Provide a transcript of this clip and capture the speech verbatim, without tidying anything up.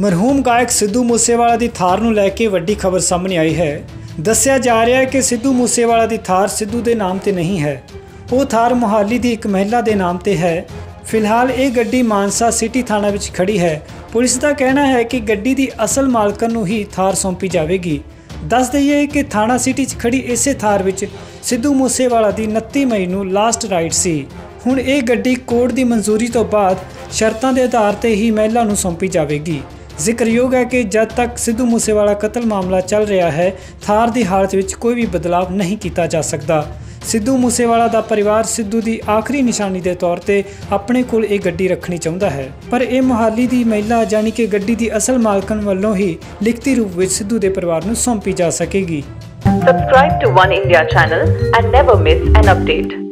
ਮਰਹੂਮ ਗਾਇਕ ਸਿੱਧੂ ਮੂਸੇਵਾਲਾ ਦੀ ਥਾਰ ਨੂੰ ਲੈ ਕੇ ਵੱਡੀ ਖਬਰ ਸਾਹਮਣੇ ਆਈ ਹੈ। ਦੱਸਿਆ ਜਾ ਰਿਹਾ ਹੈ ਕਿ ਸਿੱਧੂ ਮੂਸੇਵਾਲਾ ਦੀ ਥਾਰ ਸਿੱਧੂ ਦੇ ਨਾਮ ਤੇ ਨਹੀਂ ਹੈ, ਉਹ ਥਾਰ ਮੁਹਾਲੀ ਦੀ ਇੱਕ ਮਹਿਲਾ ਦੇ ਨਾਮ ਤੇ ਹੈ। ਫਿਲਹਾਲ ਇਹ ਗੱਡੀ ਮਾਨਸਾ ਸਿਟੀ ਥਾਣਾ ਵਿੱਚ ਖੜੀ ਹੈ। ਪੁਲਿਸ ਦਾ ਕਹਿਣਾ ਹੈ ਕਿ ਗੱਡੀ ਦੀ ਅਸਲ ਮਾਲਕਨ ਨੂੰ ਹੀ ਥਾਰ ਸੌਂਪੀ ਜਾਵੇਗੀ। ਦੱਸ ਦਈਏ ਕਿ ਥਾਣਾ ਸਿਟੀ 'ਚ ਖੜੀ ਇਸੇ ਥਾਰ ਵਿੱਚ ਸਿੱਧੂ ਮੂਸੇਵਾਲਾ ਦੀ ਉਨੱਤੀ ਮਈ ਨੂੰ ਲਾਸਟ ਰਾਈਡ ਸੀ। ਹੁਣ ਇਹ ਗੱਡੀ ਕੋਰਟ ਦੀ ਮਨਜ਼ੂਰੀ ਤੋਂ ਬਾਅਦ ਸ਼ਰਤਾਂ ਦੇ ਆਧਾਰ ਤੇ ਹੀ ਮਹਿਲਾ ਨੂੰ ਸੌਂਪੀ ਜਾਵੇਗੀ। ਜ਼ਿਕਰਯੋਗ ਹੈ ਕਿ ਜਦ ਤੱਕ ਸਿੱਧੂ ਮੂਸੇਵਾਲਾ ਕਤਲ ਮਾਮਲਾ ਚੱਲ ਰਿਹਾ ਹੈ, ਥਾਰ ਦੀ ਹਾਲਤ ਵਿੱਚ ਕੋਈ ਵੀ ਬਦਲਾਵ ਨਹੀਂ ਕੀਤਾ ਜਾ ਸਕਦਾ। ਸਿੱਧੂ ਮੂਸੇਵਾਲਾ ਦਾ ਪਰਿਵਾਰ ਸਿੱਧੂ ਦੀ ਆਖਰੀ ਨਿਸ਼ਾਨੀ ਦੇ ਤੌਰ ਤੇ ਆਪਣੇ ਕੋਲ ਇਹ ਗੱਡੀ ਰੱਖਣੀ ਚਾਹੁੰਦਾ ਹੈ, ਪਰ ਇਹ ਮੁਹਾਲੀ ਦੀ ਮਹਿਲਾ ਯਾਨੀ ਕਿ ਗੱਡੀ ਦੀ ਅਸਲ ਮਾਲਕਨ ਵੱਲੋਂ ਹੀ ਲਿਖਤੀ ਰੂਪ ਵਿੱਚ ਸਿੱਧੂ ਦੇ ਪਰਿਵਾਰ ਨੂੰ ਸੌਂਪੀ ਜਾ ਸਕੇਗੀ। Subscribe to One India channel and never miss an update.